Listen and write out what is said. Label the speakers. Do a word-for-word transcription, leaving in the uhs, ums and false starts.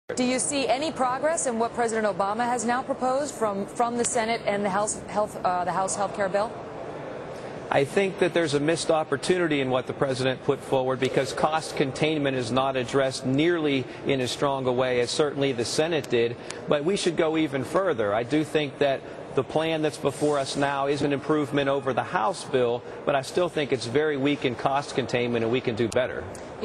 Speaker 1: Do you see any progress in what President Obama has now proposed from from the Senate and the House health uh, the House health care bill?
Speaker 2: I think that there's a missed opportunity in what the president put forward because cost containment is not addressed nearly in as strong a way as certainly the Senate did. But we should go even further. I do think that the plan that's before us now is an improvement over the House bill, but I still think it's very weak in cost containment and we can do better.